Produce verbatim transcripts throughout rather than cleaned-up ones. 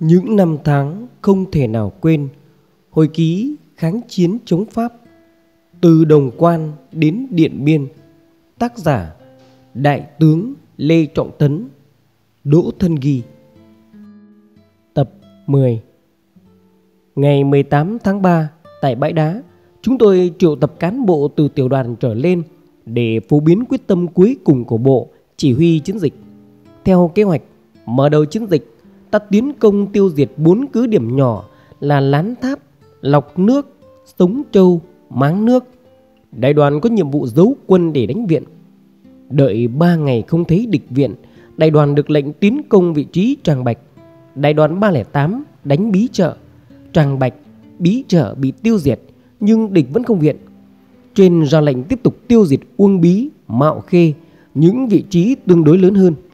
Những năm tháng không thể nào quên. Hồi ký kháng chiến chống Pháp, từ Đồng Quan đến Điện Biên. Tác giả Đại tướng Lê Trọng Tấn, Đỗ Thân ghi. Tập mười. Ngày mười tám tháng ba, tại bãi đá, chúng tôi triệu tập cán bộ từ tiểu đoàn trở lên để phổ biến quyết tâm cuối cùng của Bộ Chỉ huy chiến dịch. Theo kế hoạch, mở đầu chiến dịch, ta tiến công tiêu diệt bốn cứ điểm nhỏ là Lán Tháp, Lọc Nước, Sống Châu, Máng Nước. Đại đoàn có nhiệm vụ giấu quân để đánh viện. Đợi ba ngày không thấy địch viện, đại đoàn được lệnh tiến công vị trí Tràng Bạch. Đại đoàn ba không tám đánh Bí Chợ. Tràng Bạch, Bí Chợ bị tiêu diệt, nhưng địch vẫn không viện. Trên ra lệnh tiếp tục tiêu diệt Uông Bí, Mạo Khê, những vị trí tương đối lớn hơn.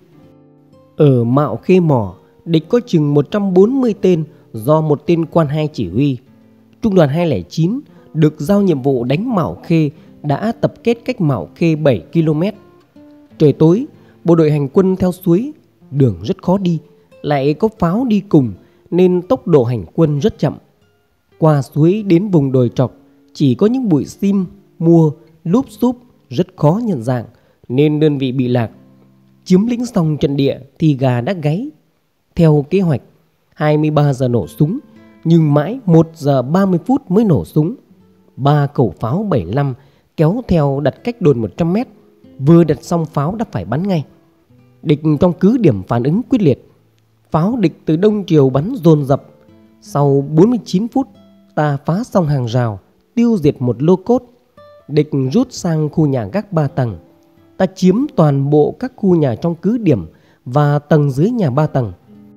Ở Mạo Khê Mỏ, địch có chừng một trăm bốn mươi tên do một tên quan hai chỉ huy. Trung đoàn hai không chín được giao nhiệm vụ đánh Mạo Khê đã tập kết cách Mạo Khê bảy ki lô mét. Trời tối, bộ đội hành quân theo suối, đường rất khó đi, lại có pháo đi cùng nên tốc độ hành quân rất chậm. Qua suối đến vùng đồi trọc chỉ có những bụi sim, mua, lúp xúp rất khó nhận dạng nên đơn vị bị lạc. Chiếm lĩnh xong trận địa thì gà đã gáy. Theo kế hoạch, hai mươi ba giờ nổ súng, nhưng mãi một giờ ba mươi phút mới nổ súng. Ba khẩu pháo bảy mươi lăm kéo theo đặt cách đồn một trăm mét. Vừa đặt xong pháo đã phải bắn ngay. Địch trong cứ điểm phản ứng quyết liệt. Pháo địch từ đông triều bắn dồn dập. Sau bốn mươi chín phút, ta phá xong hàng rào, tiêu diệt một lô cốt. Địch rút sang khu nhà gác ba tầng. Ta chiếm toàn bộ các khu nhà trong cứ điểm và tầng dưới nhà ba tầng.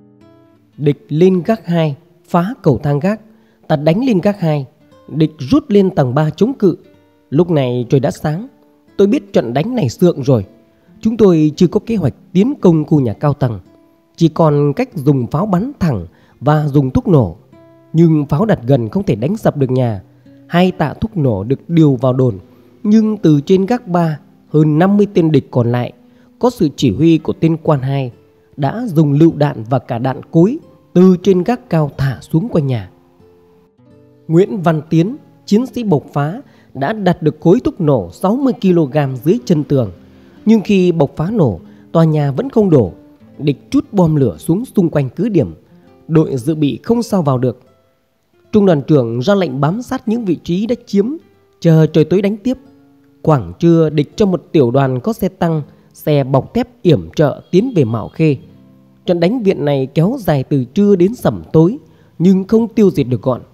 Địch lên gác hai, phá cầu thang gác. Ta đánh lên gác hai. Địch rút lên tầng ba chống cự. Lúc này trời đã sáng. Tôi biết trận đánh này sượng rồi. Chúng tôi chưa có kế hoạch tiến công khu nhà cao tầng, chỉ còn cách dùng pháo bắn thẳng và dùng thuốc nổ. Nhưng pháo đặt gần không thể đánh sập được nhà. Hai tạ thuốc nổ được điều vào đồn. Nhưng từ trên gác ba, hơn năm mươi tên địch còn lại, có sự chỉ huy của tên quan hai, đã dùng lựu đạn và cả đạn cối từ trên gác cao thả xuống quanh nhà. Nguyễn Văn Tiến, chiến sĩ bộc phá, đã đặt được khối thuốc nổ sáu mươi ki lô gam dưới chân tường. Nhưng khi bộc phá nổ, tòa nhà vẫn không đổ. Địch trút bom lửa xuống xung quanh cứ điểm. Đội dự bị không sao vào được. Trung đoàn trưởng ra lệnh bám sát những vị trí đã chiếm, chờ trời tối đánh tiếp. Khoảng trưa, địch cho một tiểu đoàn có xe tăng, xe bọc thép yểm trợ tiến về Mạo Khê. Trận đánh viện này kéo dài từ trưa đến sẩm tối, nhưng không tiêu diệt được gọn.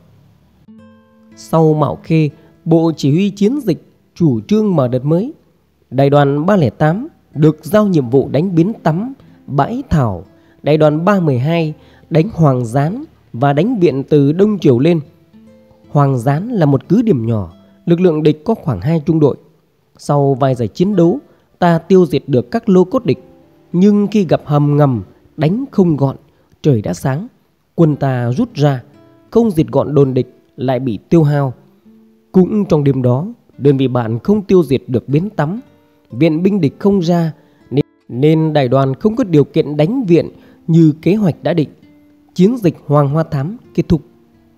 Sau Mạo Khê, Bộ Chỉ huy chiến dịch chủ trương mở đợt mới. Đại đoàn ba không tám được giao nhiệm vụ đánh Bến Tắm, Bãi Thảo. Đại đoàn ba một hai đánh Hoàng Gián và đánh viện từ đông triều lên. Hoàng Gián là một cứ điểm nhỏ, lực lượng địch có khoảng hai trung đội. Sau vài giờ chiến đấu, ta tiêu diệt được các lô cốt địch. Nhưng khi gặp hầm ngầm, đánh không gọn, trời đã sáng. Quân ta rút ra, không diệt gọn đồn địch, lại bị tiêu hao. Cũng trong đêm đó, đơn vị bạn không tiêu diệt được Bến Tắm. Viện binh địch không ra, nên, nên đại đoàn không có điều kiện đánh viện như kế hoạch đã định. Chiến dịch Hoàng Hoa Thám kết thúc.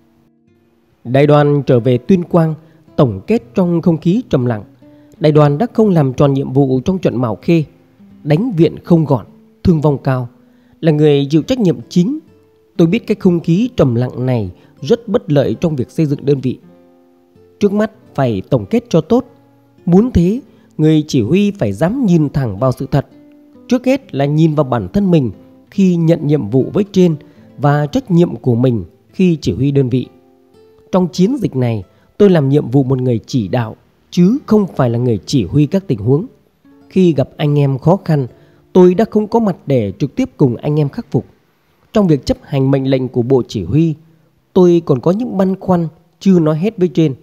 Đại đoàn trở về Tuyên Quang, tổng kết trong không khí trầm lặng. Đại đoàn đã không làm tròn nhiệm vụ trong trận Mạo Khê. Đánh viện không gọn, thương vong cao. Là người chịu trách nhiệm chính, tôi biết cái không khí trầm lặng này rất bất lợi trong việc xây dựng đơn vị. Trước mắt phải tổng kết cho tốt. Muốn thế, người chỉ huy phải dám nhìn thẳng vào sự thật. Trước hết là nhìn vào bản thân mình khi nhận nhiệm vụ với trên và trách nhiệm của mình khi chỉ huy đơn vị. Trong chiến dịch này, tôi làm nhiệm vụ một người chỉ đạo, chứ không phải là người chỉ huy các tình huống. Khi gặp anh em khó khăn, tôi đã không có mặt để trực tiếp cùng anh em khắc phục. Trong việc chấp hành mệnh lệnh của Bộ Chỉ huy, tôi còn có những băn khoăn chưa nói hết với trên.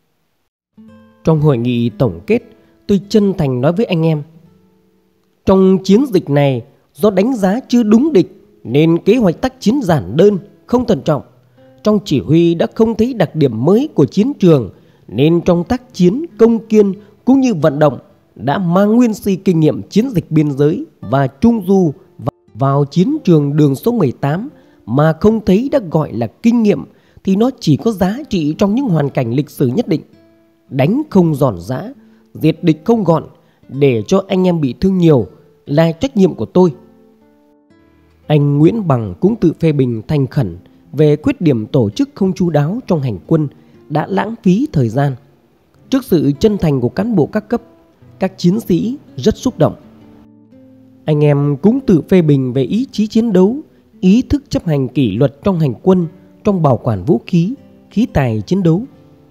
Trong hội nghị tổng kết, tôi chân thành nói với anh em: trong chiến dịch này, do đánh giá chưa đúng địch nên kế hoạch tác chiến giản đơn, không thận trọng. Trong chỉ huy đã không thấy đặc điểm mới của chiến trường, nên trong tác chiến công kiên cũng như vận động đã mang nguyên si kinh nghiệm chiến dịch biên giới và trung du vào chiến trường đường số mười tám mà không thấy đã gọi là kinh nghiệm thì nó chỉ có giá trị trong những hoàn cảnh lịch sử nhất định. Đánh không giòn giã, diệt địch không gọn, để cho anh em bị thương nhiều là trách nhiệm của tôi. Anh Nguyễn Bằng cũng tự phê bình thành khẩn về khuyết điểm tổ chức không chu đáo trong hành quân, đã lãng phí thời gian. Trước sự chân thành của cán bộ các cấp, các chiến sĩ rất xúc động. Anh em cũng tự phê bình về ý chí chiến đấu, ý thức chấp hành kỷ luật trong hành quân, trong bảo quản vũ khí, khí tài chiến đấu.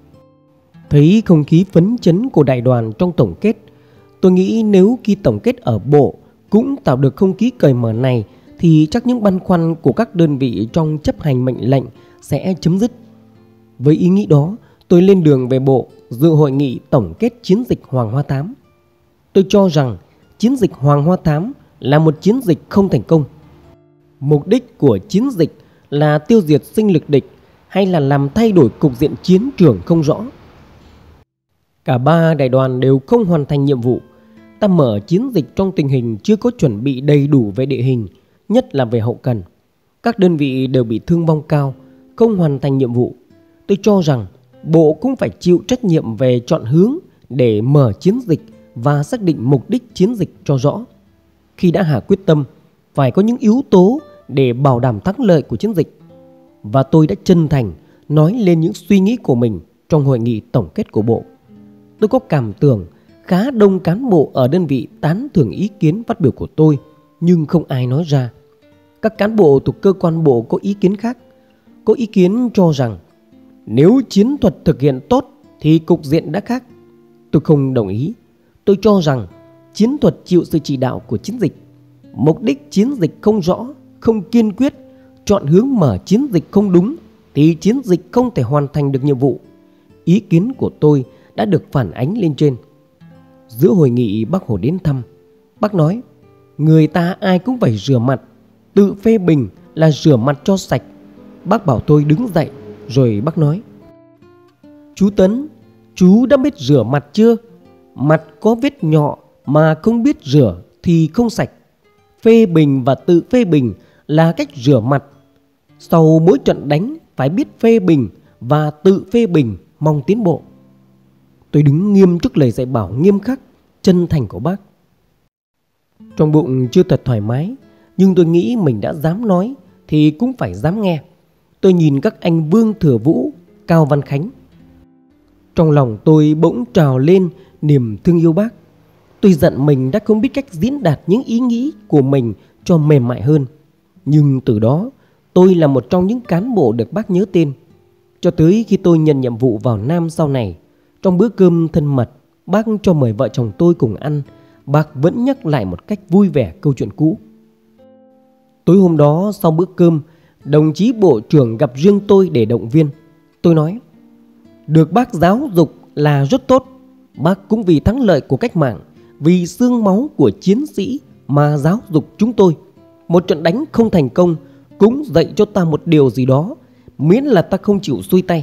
Thấy không khí phấn chấn của đại đoàn trong tổng kết, tôi nghĩ nếu khi tổng kết ở bộ cũng tạo được không khí cởi mở này thì chắc những băn khoăn của các đơn vị trong chấp hành mệnh lệnh sẽ chấm dứt. Với ý nghĩ đó, tôi lên đường về bộ dự hội nghị tổng kết chiến dịch Hoàng Hoa Thám. Tôi cho rằng chiến dịch Hoàng Hoa Thám là một chiến dịch không thành công. Mục đích của chiến dịch là tiêu diệt sinh lực địch hay là làm thay đổi cục diện chiến trường không rõ. Cả ba đại đoàn đều không hoàn thành nhiệm vụ. Ta mở chiến dịch trong tình hình chưa có chuẩn bị đầy đủ về địa hình, nhất là về hậu cần. Các đơn vị đều bị thương vong cao, không hoàn thành nhiệm vụ. Tôi cho rằng bộ cũng phải chịu trách nhiệm về chọn hướng để mở chiến dịch và xác định mục đích chiến dịch cho rõ. Khi đã hạ quyết tâm, phải có những yếu tố để bảo đảm thắng lợi của chiến dịch. Và tôi đã chân thành nói lên những suy nghĩ của mình trong hội nghị tổng kết của bộ. Tôi có cảm tưởng khá đông cán bộ ở đơn vị tán thưởng ý kiến phát biểu của tôi, nhưng không ai nói ra. Các cán bộ thuộc cơ quan bộ có ý kiến khác. Có ý kiến cho rằng nếu chiến thuật thực hiện tốt thì cục diện đã khác. Tôi không đồng ý. Tôi cho rằng chiến thuật chịu sự chỉ đạo của chiến dịch. Mục đích chiến dịch không rõ, không kiên quyết, chọn hướng mở chiến dịch không đúng thì chiến dịch không thể hoàn thành được nhiệm vụ. Ý kiến của tôi đã được phản ánh lên trên. Giữa hội nghị Bác Hồ đến thăm, Bác nói người ta ai cũng phải rửa mặt, tự phê bình là rửa mặt cho sạch. Bác bảo tôi đứng dậy, rồi bác nói: Chú Tấn, chú đã biết rửa mặt chưa? Mặt có vết nhọ mà không biết rửa thì không sạch. Phê bình và tự phê bình là cách rửa mặt. Sau mỗi trận đánh phải biết phê bình và tự phê bình, mong tiến bộ. Tôi đứng nghiêm trước lời dạy bảo nghiêm khắc, chân thành của bác. Trong bụng chưa thật thoải mái, nhưng tôi nghĩ mình đã dám nói thì cũng phải dám nghe. Tôi nhìn các anh Vương Thừa Vũ, Cao Văn Khánh. Trong lòng tôi bỗng trào lên niềm thương yêu bác. Tôi giận mình đã không biết cách diễn đạt những ý nghĩ của mình cho mềm mại hơn. Nhưng từ đó tôi là một trong những cán bộ được bác nhớ tên. Cho tới khi tôi nhận nhiệm vụ vào Nam sau này, trong bữa cơm thân mật bác cho mời vợ chồng tôi cùng ăn, bác vẫn nhắc lại một cách vui vẻ câu chuyện cũ. Tối hôm đó sau bữa cơm, đồng chí bộ trưởng gặp riêng tôi để động viên. Tôi nói: được bác giáo dục là rất tốt. Bác cũng vì thắng lợi của cách mạng, vì xương máu của chiến sĩ mà giáo dục chúng tôi. Một trận đánh không thành công cũng dạy cho ta một điều gì đó, miễn là ta không chịu xuôi tay.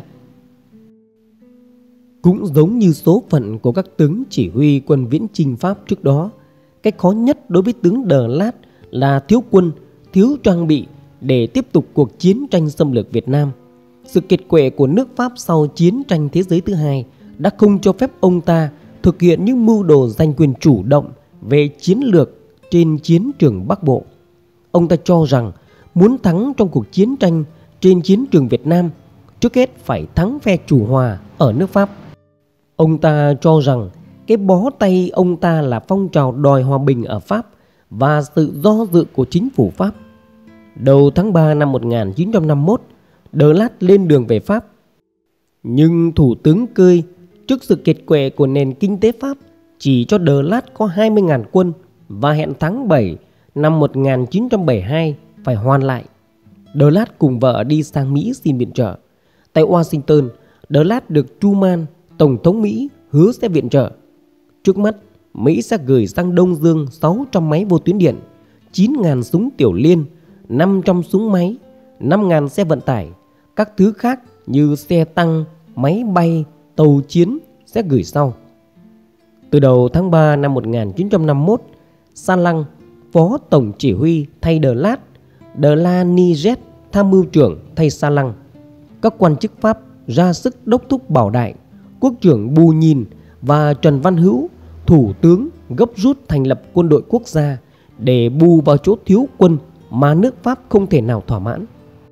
Cũng giống như số phận của các tướng chỉ huy quân viễn chinh Pháp trước đó, cách khó nhất đối với tướng Đờ Lát là thiếu quân, thiếu trang bị để tiếp tục cuộc chiến tranh xâm lược Việt Nam. Sự kiệt quệ của nước Pháp sau chiến tranh thế giới thứ hai đã không cho phép ông ta thực hiện những mưu đồ giành quyền chủ động về chiến lược trên chiến trường Bắc Bộ. Ông ta cho rằng muốn thắng trong cuộc chiến tranh trên chiến trường Việt Nam, trước hết phải thắng phe chủ hòa ở nước Pháp. Ông ta cho rằng cái bó tay ông ta là phong trào đòi hòa bình ở Pháp và sự do dự của chính phủ Pháp. Đầu tháng ba năm một nghìn chín trăm năm mươi mốt, Đờ Lát lên đường về Pháp. Nhưng Thủ tướng Cơi, trước sự kiệt quệ của nền kinh tế Pháp, chỉ cho Đờ Lát có hai mươi nghìn quân và hẹn tháng bảy năm một nghìn chín trăm bảy mươi hai phải hoàn lại. Đờ Lát cùng vợ đi sang Mỹ xin viện trợ. Tại Washington, Đờ Lát được Truman, Tổng thống Mỹ, hứa sẽ viện trợ. Trước mắt, Mỹ sẽ gửi sang Đông Dương sáu trăm máy vô tuyến điện, chín nghìn súng tiểu liên, năm trăm súng máy, năm nghìn xe vận tải. Các thứ khác như xe tăng, máy bay, tàu chiến sẽ gửi sau. Từ đầu tháng ba năm một nghìn chín trăm năm mươi mốt, Sa Lăng, phó tổng chỉ huy thay Đờ Lát, Đờ La Ni Jet tham mưu trưởng thay Sa Lăng. Các quan chức Pháp ra sức đốc thúc Bảo Đại, quốc trưởng Bù Nhìn và Trần Văn Hữu, thủ tướng, gấp rút thành lập quân đội quốc gia để bù vào chỗ thiếu quân mà nước Pháp không thể nào thỏa mãn.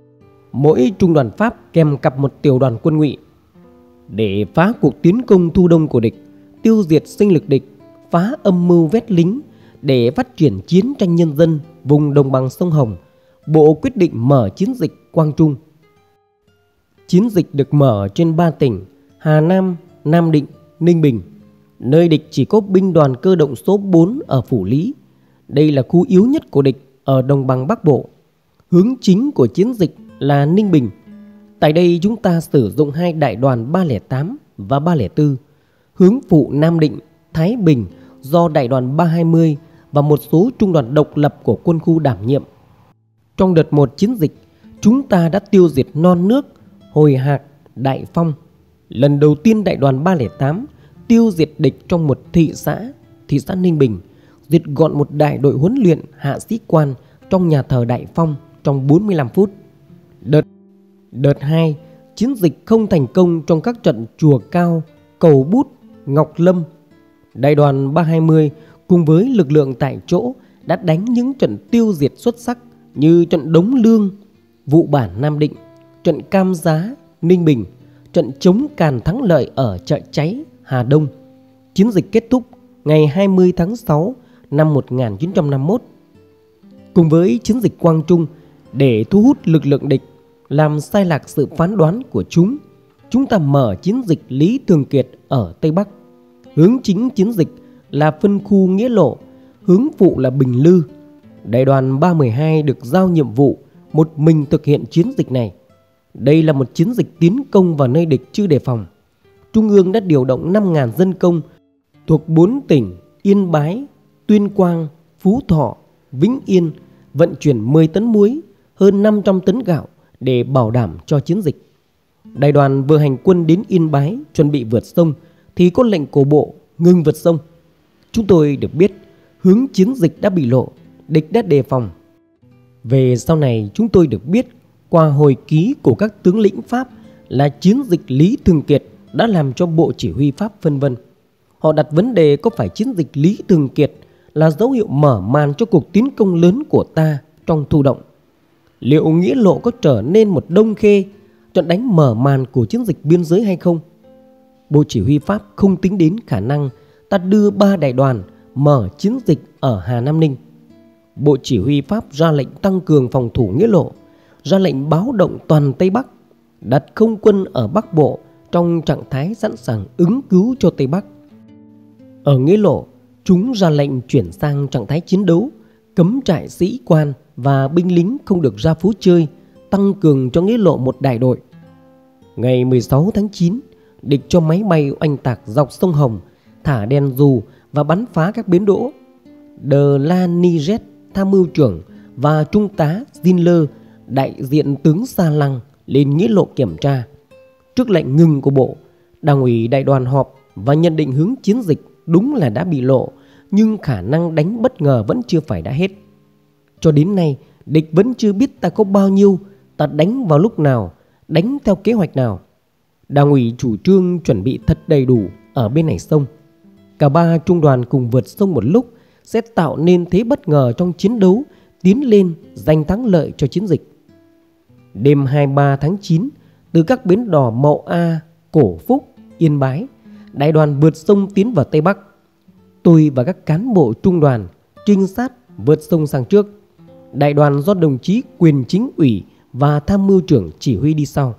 Mỗi trung đoàn Pháp kèm cặp một tiểu đoàn quân ngụy để phá cuộc tiến công thu đông của địch, tiêu diệt sinh lực địch, phá âm mưu vét lính để phát triển chiến tranh nhân dân vùng đồng bằng sông Hồng. Bộ quyết định mở chiến dịch Quang Trung. Chiến dịch được mở trên ba tỉnh Hà Nam, Nam Định, Ninh Bình, nơi địch chỉ có binh đoàn cơ động số bốn ở Phủ Lý. Đây là khu yếu nhất của địch ở đồng bằng Bắc Bộ. Hướng chính của chiến dịch là Ninh Bình. Tại đây chúng ta sử dụng hai đại đoàn ba không tám và ba không bốn. Hướng phụ Nam Định, Thái Bình do đại đoàn ba hai mươi và một số trung đoàn độc lập của quân khu đảm nhiệm. Trong đợt một chiến dịch, chúng ta đã tiêu diệt Non Nước, Hồi Hạc, Đại Phong. Lần đầu tiên đại đoàn ba không tám tiêu diệt địch trong một thị xã, thị xã Ninh Bình, diệt gọn một đại đội huấn luyện hạ sĩ quan trong nhà thờ Đại Phong trong bốn mươi lăm phút. Đợt Đợt hai, chiến dịch không thành công trong các trận Chùa Cao, Cầu Bút, Ngọc Lâm. Đại đoàn ba hai mươi cùng với lực lượng tại chỗ đã đánh những trận tiêu diệt xuất sắc như trận Đống Lương, Vụ Bản Nam Định, trận Cam Giá, Ninh Bình, trận chống càn thắng lợi ở Chợ Cháy, Hà Đông. Chiến dịch kết thúc ngày hai mươi tháng sáu năm một nghìn chín trăm năm mươi mốt. Cùng với chiến dịch Quang Trung, để thu hút lực lượng địch, làm sai lạc sự phán đoán của chúng, chúng ta mở chiến dịch Lý Thường Kiệt ở Tây Bắc. Hướng chính chiến dịch là phân khu Nghĩa Lộ, hướng phụ là Bình Lư. Đại đoàn ba một hai được giao nhiệm vụ một mình thực hiện chiến dịch này. Đây là một chiến dịch tiến công vào nơi địch chưa đề phòng. Trung ương đã điều động năm nghìn dân công thuộc bốn tỉnh Yên Bái, Tuyên Quang, Phú Thọ, Vĩnh Yên vận chuyển mười tấn muối, hơn năm trăm tấn gạo để bảo đảm cho chiến dịch. Đại đoàn vừa hành quân đến Yên Bái chuẩn bị vượt sông thì có lệnh của bộ ngừng vượt sông. Chúng tôi được biết hướng chiến dịch đã bị lộ, địch đã đề phòng. Về sau này chúng tôi được biết qua hồi ký của các tướng lĩnh Pháp là chiến dịch Lý Thường Kiệt đã làm cho bộ chỉ huy Pháp phân vân. Họ đặt vấn đề có phải chiến dịch Lý Thường Kiệt là dấu hiệu mở màn cho cuộc tiến công lớn của ta trong thu động. Liệu Nghĩa Lộ có trở nên một Đông Khê, trận đánh mở màn của chiến dịch biên giới hay không? Bộ chỉ huy Pháp không tính đến khả năng ta đưa ba đại đoàn mở chiến dịch ở Hà Nam Ninh. Bộ chỉ huy Pháp ra lệnh tăng cường phòng thủ Nghĩa Lộ, ra lệnh báo động toàn Tây Bắc, đặt không quân ở Bắc Bộ trong trạng thái sẵn sàng ứng cứu cho Tây Bắc. Ở Nghĩa Lộ, chúng ra lệnh chuyển sang trạng thái chiến đấu, cấm trại sĩ quan và binh lính không được ra phố chơi, tăng cường cho Nghĩa Lộ một đại đội. Ngày mười sáu tháng chín, địch cho máy bay oanh tạc dọc sông Hồng, thả đèn dù và bắn phá các bến đỗ. De Lanigret, tham mưu trưởng, và trung tá Zinler, đại diện tướng Sa Lăng, lên Nghĩa Lộ kiểm tra. Trước lệnh ngừng của bộ, Đảng ủy đại đoàn họp và nhận định hướng chiến dịch đúng là đã bị lộ, nhưng khả năng đánh bất ngờ vẫn chưa phải đã hết. Cho đến nay, địch vẫn chưa biết ta có bao nhiêu, ta đánh vào lúc nào, đánh theo kế hoạch nào. Đảng ủy chủ trương chuẩn bị thật đầy đủ ở bên này sông. Cả ba trung đoàn cùng vượt sông một lúc sẽ tạo nên thế bất ngờ trong chiến đấu, tiến lên giành thắng lợi cho chiến dịch. Đêm hai mươi ba tháng chín, từ các bến đò Mậu A, Cổ Phúc, Yên Bái, đại đoàn vượt sông tiến vào Tây Bắc. Tôi và các cán bộ trung đoàn trinh sát vượt sông sang trước. Đại đoàn do đồng chí Quyền Chính ủy và tham mưu trưởng chỉ huy đi sau.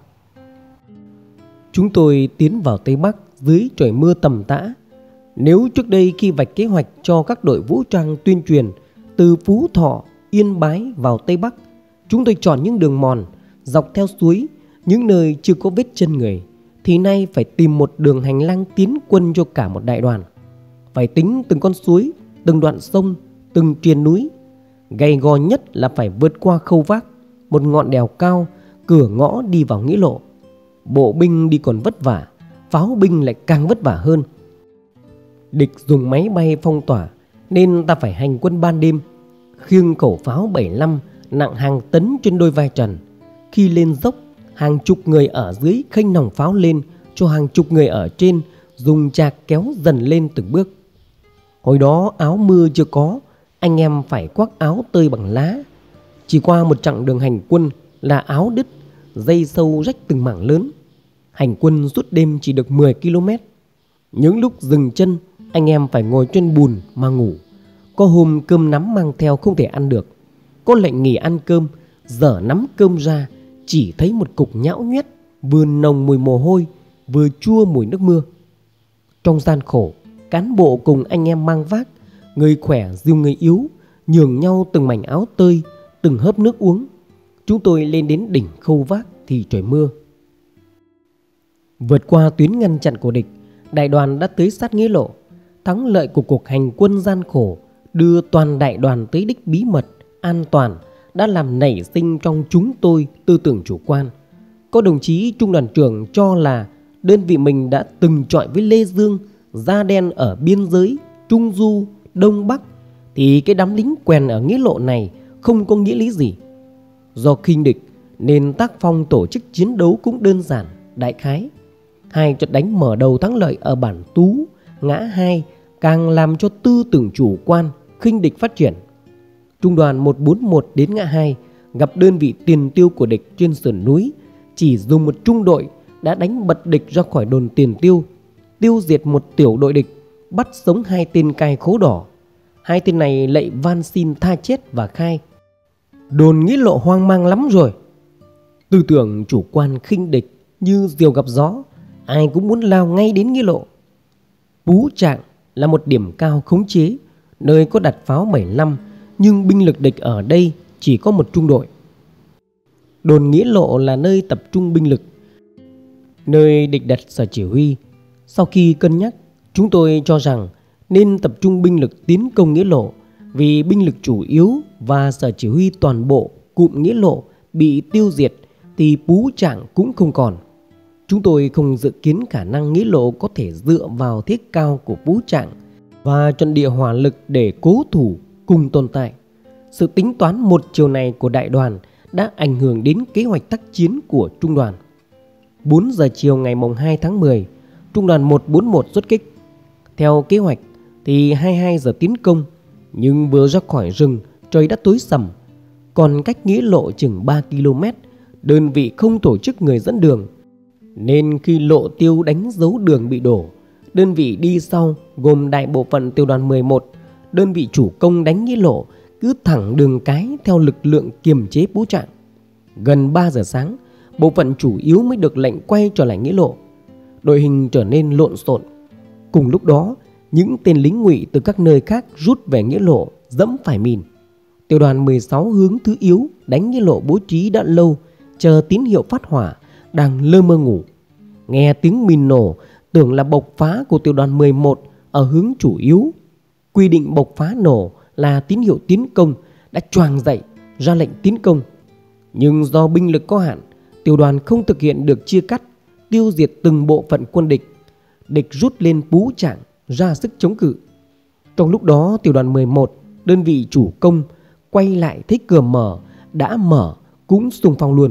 Chúng tôi tiến vào Tây Bắc dưới trời mưa tầm tã. Nếu trước đây khi vạch kế hoạch cho các đội vũ trang tuyên truyền từ Phú Thọ, Yên Bái vào Tây Bắc, chúng tôi chọn những đường mòn dọc theo suối, những nơi chưa có vết chân người, thì nay phải tìm một đường hành lang tiến quân cho cả một đại đoàn. Phải tính từng con suối, từng đoạn sông, từng triền núi. Gay go nhất là phải vượt qua Khâu Vác, một ngọn đèo cao, cửa ngõ đi vào Nghĩa Lộ. Bộ binh đi còn vất vả, pháo binh lại càng vất vả hơn. Địch dùng máy bay phong tỏa nên ta phải hành quân ban đêm, khiêng khẩu pháo bảy mươi lăm nặng hàng tấn trên đôi vai trần. Khi lên dốc, hàng chục người ở dưới khênh nòng pháo lên cho hàng chục người ở trên dùng chạc kéo dần lên từng bước. Hồi đó áo mưa chưa có, anh em phải khoác áo tơi bằng lá. Chỉ qua một chặng đường hành quân là áo đứt, dây sâu rách từng mảng lớn. Hành quân suốt đêm chỉ được mười ki lô mét. Những lúc dừng chân, anh em phải ngồi trên bùn mà ngủ. Có hôm cơm nắm mang theo không thể ăn được. Có lệnh nghỉ ăn cơm, dở nắm cơm ra, chỉ thấy một cục nhão nhoét, vừa nồng mùi mồ hôi, vừa chua mùi nước mưa. Trong gian khổ, cán bộ cùng anh em mang vác, người khỏe dìu người yếu, nhường nhau từng mảnh áo tơi, từng hớp nước uống. Chúng tôi lên đến đỉnh khâu vác thì trời mưa. Vượt qua tuyến ngăn chặn của địch, đại đoàn đã tới sát Nghĩa Lộ. Thắng lợi của cuộc hành quân gian khổ đưa toàn đại đoàn tới đích bí mật, an toàn đã làm nảy sinh trong chúng tôi tư tưởng chủ quan. Có đồng chí trung đoàn trưởng cho là đơn vị mình đã từng chọi với Lê Dương, da đen ở biên giới, Trung Du, Đông Bắc, thì cái đám lính quèn ở Nghĩa Lộ này không có nghĩa lý gì. Do khinh địch nên tác phong tổ chức chiến đấu cũng đơn giản, đại khái. Hai trận đánh mở đầu thắng lợi ở bản Tú, ngã hai càng làm cho tư tưởng chủ quan, khinh địch phát triển. Trung đoàn một bốn một đến ngã hai gặp đơn vị tiền tiêu của địch trên sườn núi, chỉ dùng một trung đội đã đánh bật địch ra khỏi đồn tiền tiêu, tiêu diệt một tiểu đội địch, bắt sống hai tên cai khố đỏ. Hai tên này lạy van xin tha chết và khai: đồn Nghĩa Lộ hoang mang lắm rồi. Tư tưởng chủ quan khinh địch như diều gặp gió, ai cũng muốn lao ngay đến Nghĩa Lộ. Pú Trạng là một điểm cao khống chế, nơi có đặt pháo bảy mươi lăm, nhưng binh lực địch ở đây chỉ có một trung đội. Đồn Nghĩa Lộ là nơi tập trung binh lực, nơi địch đặt sở chỉ huy. Sau khi cân nhắc, chúng tôi cho rằng nên tập trung binh lực tiến công Nghĩa Lộ, vì binh lực chủ yếu và sở chỉ huy toàn bộ cụm Nghĩa Lộ bị tiêu diệt thì Pú Trạng cũng không còn. Chúng tôi không dự kiến khả năng Nghĩa Lộ có thể dựa vào thiết cao của Pú Trạng và trận địa hỏa lực để cố thủ cùng tồn tại. Sự tính toán một chiều này của đại đoàn đã ảnh hưởng đến kế hoạch tác chiến của trung đoàn. bốn giờ chiều ngày hai tháng mười, trung đoàn một bốn một xuất kích. Theo kế hoạch thì hai mươi hai giờ tiến công, nhưng vừa ra khỏi rừng trời đã tối sầm. Còn cách Nghĩa Lộ chừng ba ki lô mét, đơn vị không tổ chức người dẫn đường, nên khi Lộ Tiêu đánh dấu đường bị đổ, đơn vị đi sau gồm đại bộ phận tiểu đoàn mười một, đơn vị chủ công đánh Nghĩa Lộ cứ thẳng đường cái theo lực lượng kiềm chế Pú Trạng. Gần ba giờ sáng, bộ phận chủ yếu mới được lệnh quay trở lại Nghĩa Lộ. Đội hình trở nên lộn xộn. Cùng lúc đó, những tên lính ngụy từ các nơi khác rút về Nghĩa Lộ dẫm phải mìn. Tiểu đoàn mười sáu hướng thứ yếu đánh Nghĩa Lộ bố trí đã lâu, chờ tín hiệu phát hỏa, đang lơ mơ ngủ. Nghe tiếng mìn nổ, tưởng là bộc phá của tiểu đoàn mười một ở hướng chủ yếu. Quy định bộc phá nổ là tín hiệu tiến công, đã choàng dậy ra lệnh tiến công. Nhưng do binh lực có hạn, tiểu đoàn không thực hiện được chia cắt, tiêu diệt từng bộ phận quân địch. Địch rút lên Pú Trạng ra sức chống cự. Trong lúc đó, tiểu đoàn mười một, đơn vị chủ công, quay lại thấy cửa mở, đã mở cũng xung phong luôn.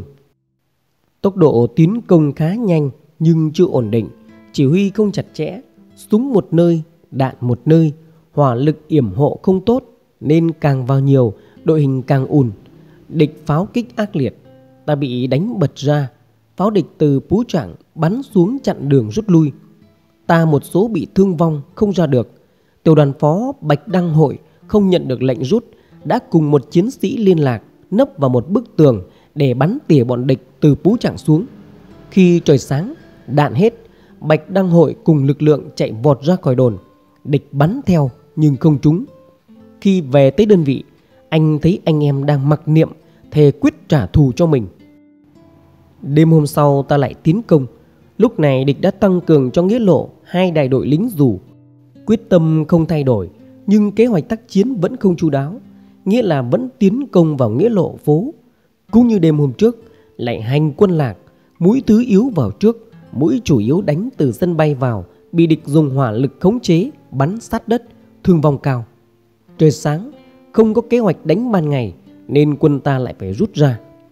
Tốc độ tiến công khá nhanh nhưng chưa ổn định, chỉ huy không chặt chẽ, súng một nơi, đạn một nơi, hỏa lực yểm hộ không tốt nên càng vào nhiều, đội hình càng ùn. Địch pháo kích ác liệt, ta bị đánh bật ra. Pháo địch từ Pú Trạng bắn xuống chặn đường rút lui. Ta một số bị thương vong không ra được. Tiểu đoàn phó Bạch Đăng Hội không nhận được lệnh rút, đã cùng một chiến sĩ liên lạc nấp vào một bức tường để bắn tỉa bọn địch từ Pú Trạng xuống. Khi trời sáng, đạn hết, Bạch Đăng Hội cùng lực lượng chạy vọt ra khỏi đồn. Địch bắn theo nhưng không trúng. Khi về tới đơn vị, anh thấy anh em đang mặc niệm thề quyết trả thù cho mình. Đêm hôm sau ta lại tiến công. Lúc này địch đã tăng cường cho Nghĩa Lộ hai đại đội lính dù. Quyết tâm không thay đổi, nhưng kế hoạch tác chiến vẫn không chu đáo, nghĩa là vẫn tiến công vào Nghĩa Lộ phố. Cũng như đêm hôm trước, lại hành quân lạc, mũi thứ yếu vào trước, mũi chủ yếu đánh từ sân bay vào, bị địch dùng hỏa lực khống chế, bắn sát đất, thương vong cao. Trời sáng, không có kế hoạch đánh ban ngày nên quân ta lại phải rút ra.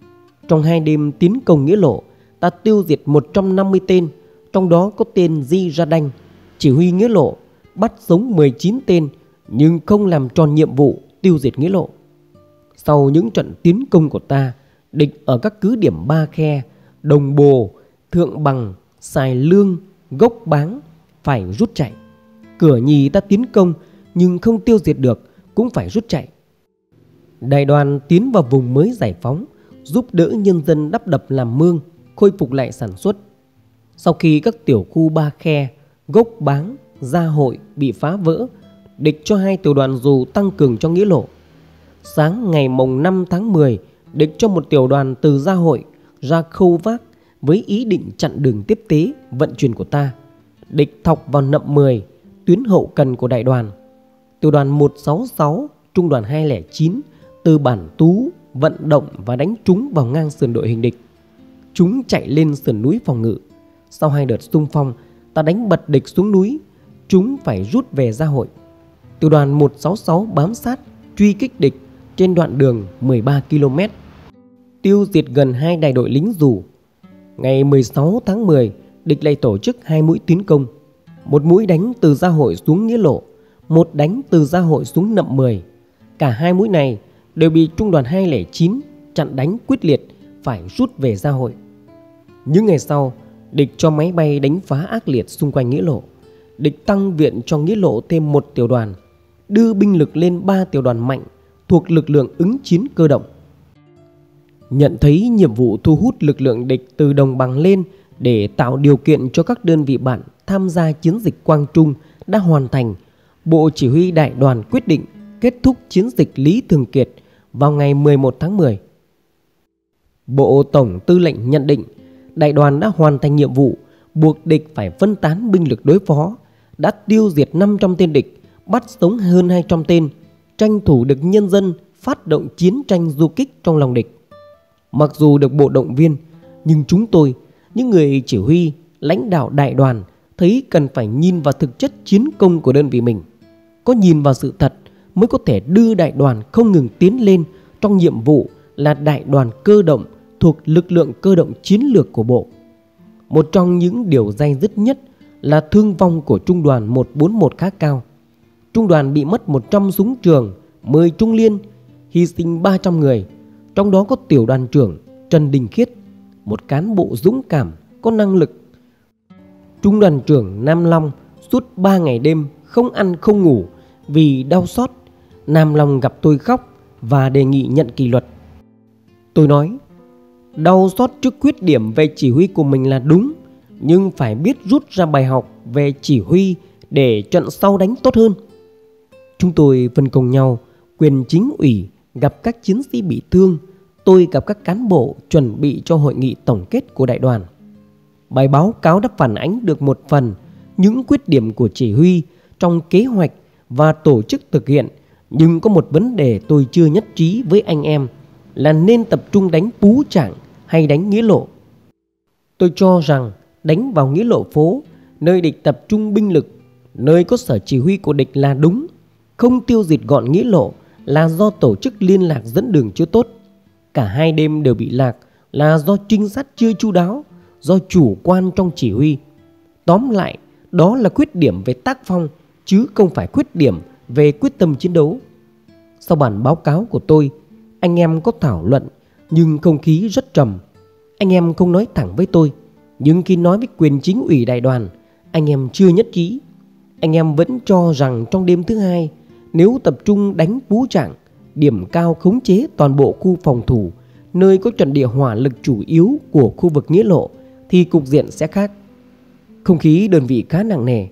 Trong hai đêm tiến công Nghĩa Lộ, ta tiêu diệt một trăm năm mươi tên, trong đó có tên Di Ra Đanh, chỉ huy Nghĩa Lộ, bắt sống mười chín tên nhưng không làm tròn nhiệm vụ tiêu diệt Nghĩa Lộ. Sau những trận tiến công của ta, địch ở các cứ điểm Ba Khe, Đồng Bồ, Thượng Bằng, Sài Lương, Gốc Báng phải rút chạy. Cửa Nhì ta tiến công nhưng không tiêu diệt được, cũng phải rút chạy. Đại đoàn tiến vào vùng mới giải phóng, giúp đỡ nhân dân đắp đập làm mương, khôi phục lại sản xuất. Sau khi các tiểu khu Ba Khe, Gốc Báng, Gia Hội bị phá vỡ, địch cho hai tiểu đoàn dù tăng cường cho Nghĩa Lộ. Sáng ngày mồng năm tháng mười, địch cho một tiểu đoàn từ Gia Hội ra Khâu Vác với ý định chặn đường tiếp tế vận chuyển của ta. Địch thọc vào Nậm mười, tuyến hậu cần của đại đoàn. Tiểu đoàn một sáu sáu, trung đoàn hai không chín từ Bản Tú vận động và đánh trúng vào ngang sườn đội hình địch. Chúng chạy lên sườn núi phòng ngự. Sau hai đợt xung phong, ta đánh bật địch xuống núi. Chúng phải rút về Gia Hội. Tiểu đoàn một sáu sáu bám sát truy kích địch trên đoạn đường mười ba ki lô mét, tiêu diệt gần hai đại đội lính dù. Ngày mười sáu tháng mười, địch lại tổ chức hai mũi tiến công. Một mũi đánh từ Gia Hội xuống Nghĩa Lộ, một đánh từ Gia Hội xuống Nậm mười. Cả hai mũi này đều bị trung đoàn hai không chín chặn đánh quyết liệt, phải rút về Gia Hội. Những ngày sau, địch cho máy bay đánh phá ác liệt xung quanh Nghĩa Lộ. Địch tăng viện cho Nghĩa Lộ thêm một tiểu đoàn, đưa binh lực lên ba tiểu đoàn mạnh thuộc lực lượng ứng chiến cơ động. Nhận thấy nhiệm vụ thu hút lực lượng địch từ đồng bằng lên để tạo điều kiện cho các đơn vị bạn tham gia chiến dịch Quang Trung đã hoàn thành, Bộ Chỉ huy Đại đoàn quyết định kết thúc chiến dịch Lý Thường Kiệt vào ngày mười một tháng mười. Bộ Tổng Tư lệnh nhận định đại đoàn đã hoàn thành nhiệm vụ, buộc địch phải phân tán binh lực đối phó, đã tiêu diệt năm trăm tên địch, bắt sống hơn hai trăm tên, tranh thủ được nhân dân phát động chiến tranh du kích trong lòng địch. Mặc dù được bộ động viên, nhưng chúng tôi, những người chỉ huy, lãnh đạo đại đoàn, thấy cần phải nhìn vào thực chất chiến công của đơn vị mình. Có nhìn vào sự thật mới có thể đưa đại đoàn không ngừng tiến lên trong nhiệm vụ là đại đoàn cơ động thuộc lực lượng cơ động chiến lược của bộ. Một trong những điều day dứt nhất là thương vong của trung đoàn một bốn một khá cao. Trung đoàn bị mất một trăm súng trường, mười trung liên, hy sinh ba trăm người. Trong đó có tiểu đoàn trưởng Trần Đình Khiết, một cán bộ dũng cảm, có năng lực. Trung đoàn trưởng Nam Long suốt ba ngày đêm không ăn không ngủ vì đau xót. Nam Long gặp tôi khóc và đề nghị nhận kỷ luật. Tôi nói, đau xót trước khuyết điểm về chỉ huy của mình là đúng, nhưng phải biết rút ra bài học về chỉ huy để trận sau đánh tốt hơn. Chúng tôi phân công nhau, quyền chính ủy gặp các chiến sĩ bị thương, tôi gặp các cán bộ chuẩn bị cho hội nghị tổng kết của đại đoàn. Bài báo cáo đã phản ánh được một phần những khuyết điểm của chỉ huy trong kế hoạch và tổ chức thực hiện, nhưng có một vấn đề tôi chưa nhất trí với anh em là nên tập trung đánh Pú Trạng hay đánh Nghĩa Lộ. Tôi cho rằng đánh vào Nghĩa Lộ phố, nơi địch tập trung binh lực, nơi có sở chỉ huy của địch là đúng. Không tiêu diệt gọn Nghĩa Lộ là do tổ chức liên lạc dẫn đường chưa tốt. Cả hai đêm đều bị lạc là do trinh sát chưa chu đáo, do chủ quan trong chỉ huy. Tóm lại, đó là khuyết điểm về tác phong, chứ không phải khuyết điểm về quyết tâm chiến đấu. Sau bản báo cáo của tôi, anh em có thảo luận, nhưng không khí rất trầm. Anh em không nói thẳng với tôi, nhưng khi nói với quyền chính ủy đại đoàn, anh em chưa nhất trí. Anh em vẫn cho rằng trong đêm thứ hai, nếu tập trung đánh Pú Trạng, điểm cao khống chế toàn bộ khu phòng thủ, nơi có trận địa hỏa lực chủ yếu của khu vực Nghĩa Lộ, thì cục diện sẽ khác. Không khí đơn vị khá nặng nề.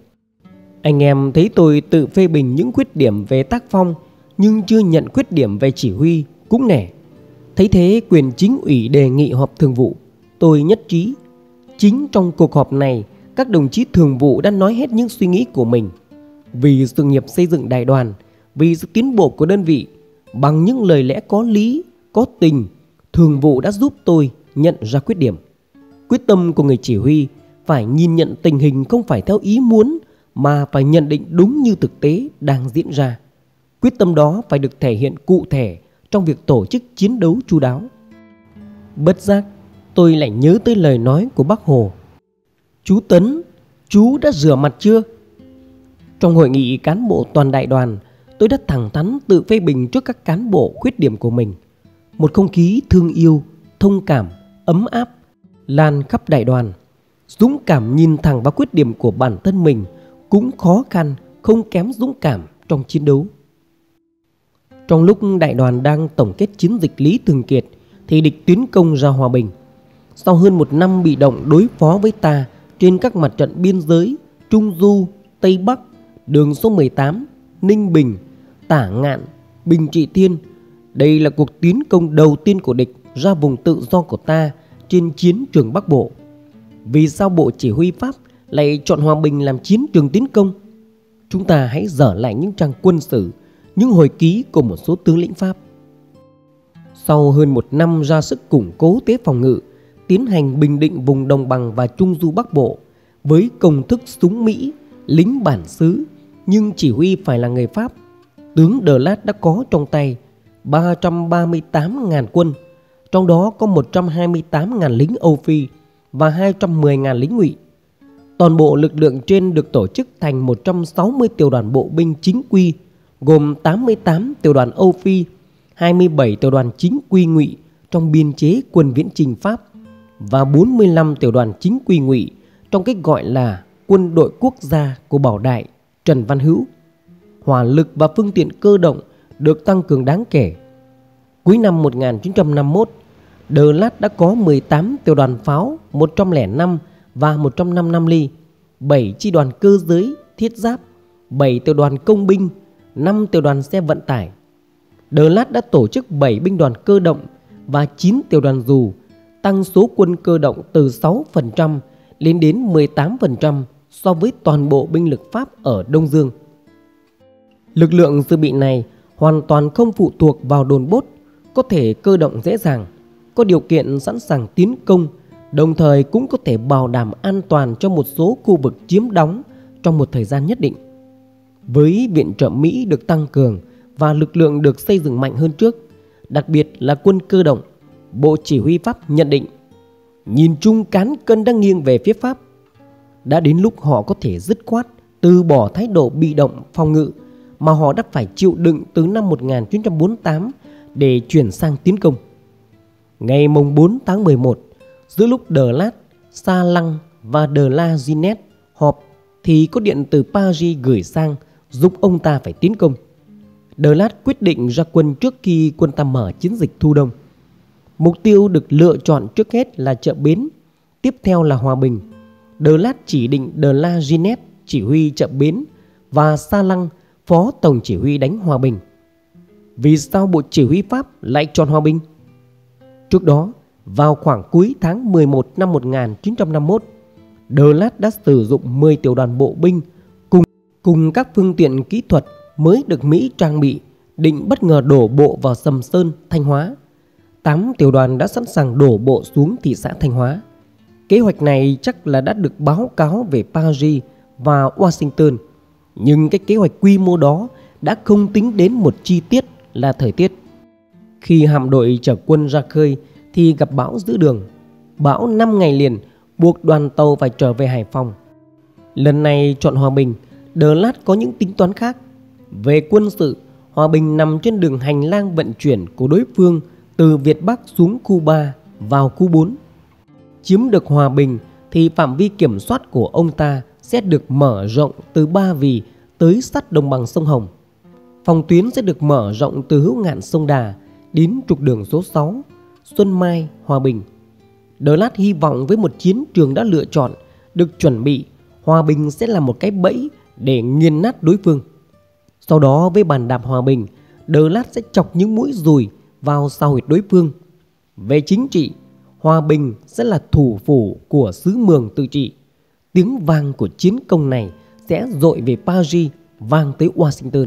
Anh em thấy tôi tự phê bình những khuyết điểm về tác phong, nhưng chưa nhận khuyết điểm về chỉ huy, cũng nể. Thấy thế, quyền chính ủy đề nghị họp thường vụ. Tôi nhất trí. Chính trong cuộc họp này, các đồng chí thường vụ đã nói hết những suy nghĩ của mình. Vì sự nghiệp xây dựng đại đoàn, vì sự tiến bộ của đơn vị, bằng những lời lẽ có lý, có tình, thường vụ đã giúp tôi nhận ra khuyết điểm. Quyết tâm của người chỉ huy phải nhìn nhận tình hình không phải theo ý muốn, mà phải nhận định đúng như thực tế đang diễn ra. Quyết tâm đó phải được thể hiện cụ thể trong việc tổ chức chiến đấu chu đáo. Bất giác tôi lại nhớ tới lời nói của Bác Hồ: "Chú Tấn, chú đã rửa mặt chưa?" Trong hội nghị cán bộ toàn đại đoàn, tôi đã thẳng thắn tự phê bình trước các cán bộ khuyết điểm của mình. Một không khí thương yêu, thông cảm, ấm áp lan khắp đại đoàn. Dũng cảm nhìn thẳng vào khuyết điểm của bản thân mình cũng khó khăn không kém dũng cảm trong chiến đấu. Trong lúc đại đoàn đang tổng kết chiến dịch Lý Thường Kiệt thì địch tiến công ra Hòa Bình. Sau hơn một năm bị động đối phó với ta trên các mặt trận biên giới Trung Du, Tây Bắc, đường số mười tám, Ninh Bình, Tả Ngạn, Bình Trị Thiên, đây là cuộc tiến công đầu tiên của địch ra vùng tự do của ta trên chiến trường Bắc Bộ. Vì sao Bộ Chỉ huy Pháp lại chọn Hòa Bình làm chiến trường tiến công? Chúng ta hãy dở lại những trang quân sử, những hồi ký của một số tướng lĩnh Pháp. Sau hơn một năm ra sức củng cố thế phòng ngự, tiến hành bình định vùng đồng bằng và Trung Du Bắc Bộ với công thức súng Mỹ, lính bản xứ, nhưng chỉ huy phải là người Pháp, tướng Đờ Lát đã có trong tay ba trăm ba mươi tám nghìn quân, trong đó có một trăm hai mươi tám nghìn lính Âu Phi và hai trăm mười nghìn lính Ngụy. Toàn bộ lực lượng trên được tổ chức thành một trăm sáu mươi tiểu đoàn bộ binh chính quy, gồm tám mươi tám tiểu đoàn Âu Phi, hai mươi bảy tiểu đoàn chính quy Ngụy trong biên chế quân viễn chinh Pháp và bốn mươi lăm tiểu đoàn chính quy Ngụy trong cách gọi là quân đội quốc gia của Bảo Đại, Trần Văn Hữu. Hỏa lực và phương tiện cơ động được tăng cường đáng kể. Cuối năm một nghìn chín trăm năm mươi mốt, Đờ Lát đã có mười tám tiểu đoàn pháo một trăm lẻ năm và một trăm năm mươi lăm ly, bảy chi đoàn cơ giới, thiết giáp, bảy tiểu đoàn công binh, năm tiểu đoàn xe vận tải. Đờ Lát đã tổ chức bảy binh đoàn cơ động và chín tiểu đoàn dù, tăng số quân cơ động từ sáu phần trăm lên đến mười tám phần trăm so với toàn bộ binh lực Pháp ở Đông Dương. Lực lượng dự bị này hoàn toàn không phụ thuộc vào đồn bốt, có thể cơ động dễ dàng, có điều kiện sẵn sàng tiến công, đồng thời cũng có thể bảo đảm an toàn cho một số khu vực chiếm đóng trong một thời gian nhất định. Với viện trợ Mỹ được tăng cường và lực lượng được xây dựng mạnh hơn trước, đặc biệt là quân cơ động, Bộ Chỉ huy Pháp nhận định nhìn chung cán cân đang nghiêng về phía Pháp. Đã đến lúc họ có thể dứt khoát từ bỏ thái độ bị động phòng ngự mà họ đã phải chịu đựng từ năm một nghìn chín trăm bốn mươi tám để chuyển sang tiến công. Ngày bốn tháng mười một, giữa lúc Đờ Lát, Sa Lăng và Đờ La Ginét họp thì có điện từ Paris gửi sang giúp ông ta phải tiến công. Đờ Lát quyết định ra quân trước khi quân ta mở chiến dịch thu đông. Mục tiêu được lựa chọn trước hết là chợ Bến, tiếp theo là Hòa Bình. Đờ Lát chỉ định Đờ La Ginét chỉ huy chợ Bến và Sa Lăng phó tổng chỉ huy đánh Hòa Bình. Vì sao Bộ Chỉ huy Pháp lại chọn Hòa Bình? Trước đó, vào khoảng cuối tháng mười một năm một nghìn chín trăm năm mươi mốt, Đờ Lát đã sử dụng mười tiểu đoàn bộ binh cùng, cùng các phương tiện kỹ thuật mới được Mỹ trang bị, định bất ngờ đổ bộ vào Sầm Sơn, Thanh Hóa. tám tiểu đoàn đã sẵn sàng đổ bộ xuống thị xã Thanh Hóa. Kế hoạch này chắc là đã được báo cáo về Paris và Washington, nhưng cái kế hoạch quy mô đó đã không tính đến một chi tiết là thời tiết. Khi hạm đội chở quân ra khơi thì gặp bão giữa đường. Bão năm ngày liền buộc đoàn tàu phải trở về Hải Phòng. Lần này chọn Hòa Bình, Đờ Lát có những tính toán khác. Về quân sự, Hòa Bình nằm trên đường hành lang vận chuyển của đối phương từ Việt Bắc xuống khu ba vào khu bốn. Chiếm được Hòa Bình thì phạm vi kiểm soát của ông ta sẽ được mở rộng từ Ba Vì tới sát đồng bằng sông Hồng. Phòng tuyến sẽ được mở rộng từ Hữu Ngạn sông Đà đến trục đường số sáu, Xuân Mai, Hòa Bình. Đờ Lát hy vọng với một chiến trường đã lựa chọn, được chuẩn bị, Hòa Bình sẽ là một cái bẫy để nghiền nát đối phương. Sau đó với bàn đạp Hòa Bình, Đờ Lát sẽ chọc những mũi dùi vào sau huyệt đối phương. Về chính trị, Hòa Bình sẽ là thủ phủ của xứ Mường Tự Trị. Tiếng vang của chiến công này sẽ dội về Paris, vang tới Washington.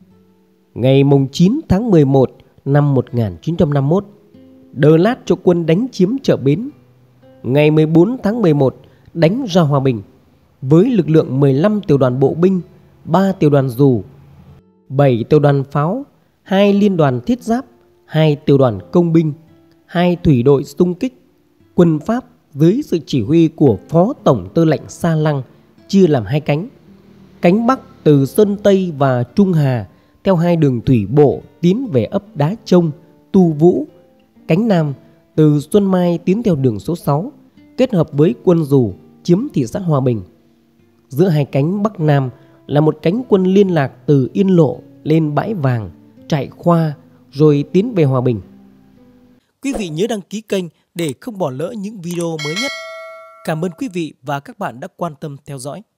Ngày chín tháng mười một năm một nghìn chín trăm năm mươi mốt, Đờ Lát cho quân đánh chiếm chợ Bến. Ngày mười bốn tháng mười một, đánh ra Hòa Bình với lực lượng mười lăm tiểu đoàn bộ binh, ba tiểu đoàn dù, bảy tiểu đoàn pháo, hai liên đoàn thiết giáp, hai tiểu đoàn công binh, hai thủy đội xung kích. Quân Pháp dưới sự chỉ huy của Phó Tổng Tư lệnh Sa Lăng chia làm hai cánh. Cánh Bắc từ Sơn Tây và Trung Hà theo hai đường thủy bộ tiến về ấp Đá Trông, Tu Vũ. Cánh Nam từ Xuân Mai tiến theo đường số sáu, kết hợp với quân Dù chiếm thị xã Hòa Bình. Giữa hai cánh Bắc Nam là một cánh quân liên lạc từ Yên Lộ lên Bãi Vàng, Trại Khoa rồi tiến về Hòa Bình. Quý vị nhớ đăng ký kênh để không bỏ lỡ những video mới nhất. Cảm ơn quý vị và các bạn đã quan tâm theo dõi.